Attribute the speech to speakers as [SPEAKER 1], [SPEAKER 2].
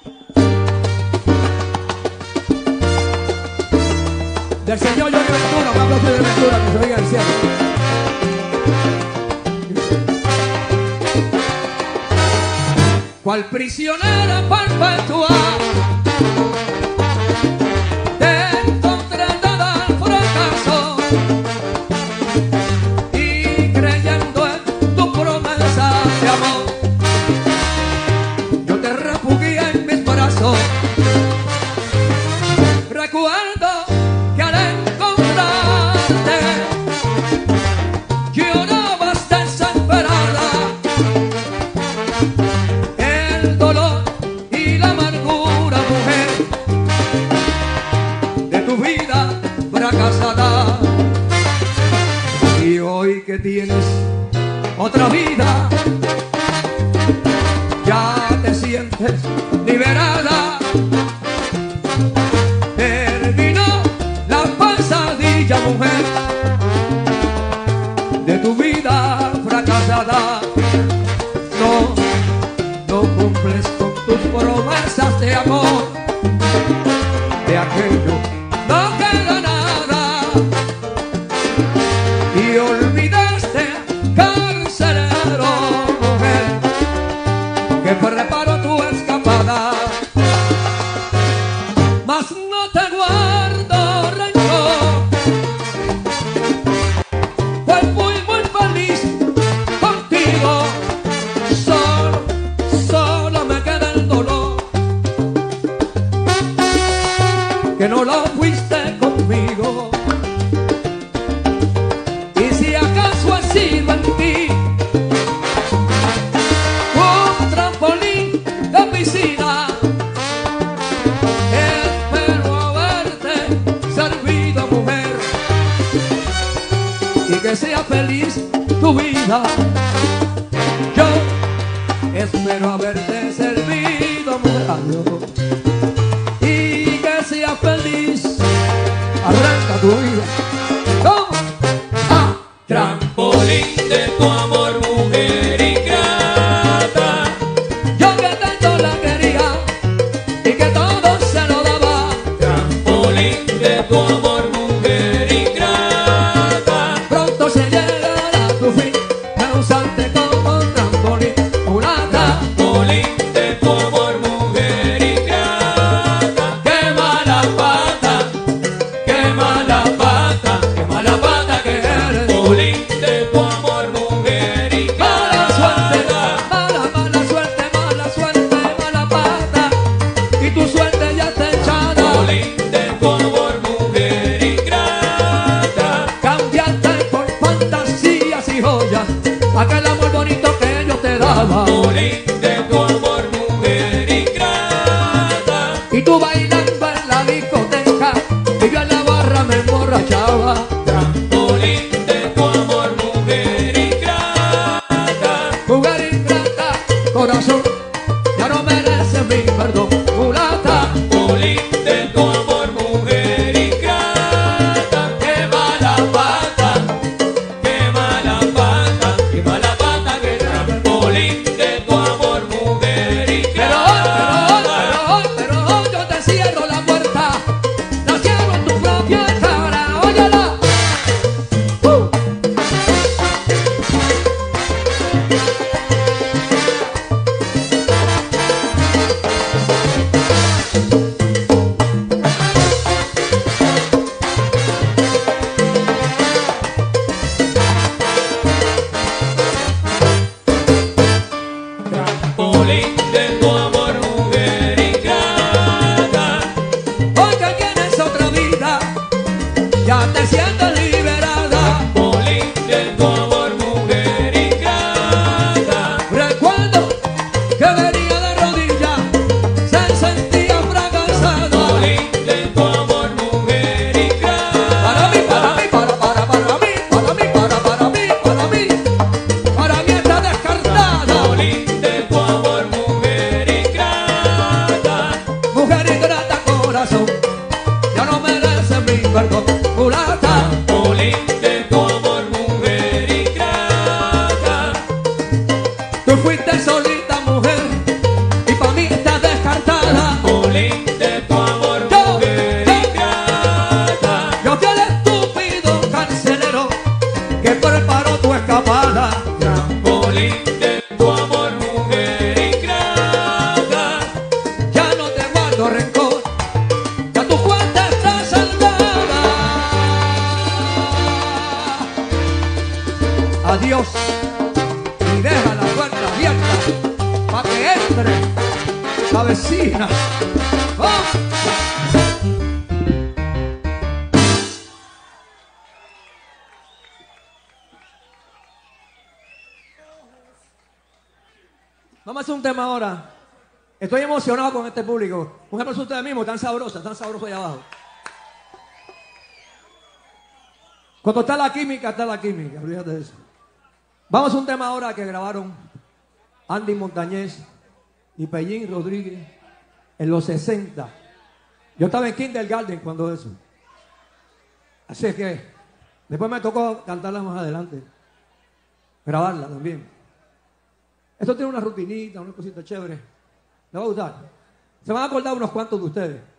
[SPEAKER 1] Del señor Johnny Ventura, un aplauso de Ventura, que se oiga el cielo. Cual prisionera perpetua te contratada al fracaso y creyendo en tu promesa de amor, yo te refugié en mis brazos. Recuerdo que al encontrarte llorabas desesperada. El dolor y la amargura, mujer, de tu vida fracasada. Y hoy que tienes otra vida, ya te sientes liberada. Terminó la pasadilla, mujer, de tu vida fracasada. No cumples con tus promesas de amor, de aquello no queda nada. Y olvidaste, carcelero, mujer, que preparó tu escapada. Mas no te guardo rencor, pues muy feliz contigo. Solo me queda el dolor, que no lo fuiste conmigo. Y si acaso ha sido en ti un trampolín de piscina, espero haberte servido, mujer, y que sea feliz tu vida. Yo espero haberte servido, mujer, adiós, y que sea feliz. Arranca tu vida. ¿Cómo? Ah.
[SPEAKER 2] Trampolín de tu amor, mujer ingrata.
[SPEAKER 1] Yo que tanto la quería y que todo se lo daba.
[SPEAKER 2] Trampolín de tu amor, mujer ingrata.
[SPEAKER 1] Pronto se llegará a tu fin, me usaste como trampolín, mulata.
[SPEAKER 2] Trampolín de tu amor, mujer ingrata. Qué mala pata, qué mala pata, qué mala pata que eres. Trampolín de tu amor, mujer
[SPEAKER 1] Mala suerte,
[SPEAKER 2] ingrata.
[SPEAKER 1] mala suerte, mala pata, y tu suerte ya está echada.
[SPEAKER 2] Trampolín de tu amor, mujer ingrata.
[SPEAKER 1] Cambiaste por fantasías y joyas aquel amor bonito que yo te daba.
[SPEAKER 2] Trampolín de tu amor, mujer ingrata.
[SPEAKER 1] Y tú bailando en la discoteca y yo en la barra me emborrachaba.
[SPEAKER 2] Trampolín de tu amor, mujer ingrata.
[SPEAKER 1] Mujer ingrata, corazón, ya no mereces mi perdón, mulata.
[SPEAKER 2] Trampolín de tu amor, mujer ingrata. Qué mala pata, qué mala pata, qué mala pata que trampolín de tu amor, mujer ingrata.
[SPEAKER 1] Pero hoy yo te cierro la puerta, la cierro en tu propia cara, óyala.
[SPEAKER 2] Trampolín de tu amor, mujer ingrata.
[SPEAKER 1] Hoy que tienes otra vida, ya te sientes liberada.
[SPEAKER 2] Trampolín de tu amor, mujer ingrata.
[SPEAKER 1] Recuerdo que venía de rodillas, se sentía fracasado.
[SPEAKER 2] Trampolín de tu amor, mujer ingrata.
[SPEAKER 1] Para mí, para mí, para mí está descartada.
[SPEAKER 2] Trampolín de tu amor, mujer
[SPEAKER 1] tres. La vecina. ¡Oh! Vamos a hacer un tema ahora. Estoy emocionado con este público. Un ejemplo, ustedes mismos, tan sabrosos allá abajo. Cuando está la química, olvídate de eso. Vamos a hacer un tema ahora que grabaron Andy Montañez y Pellín Rodríguez en los 60. Yo estaba en Kindergarten cuando eso. Así es que después me tocó cantarla más adelante. Grabarla también. Esto tiene una rutinita, una cosita chévere. ¿Le va a gustar? Se van a acordar unos cuantos de ustedes.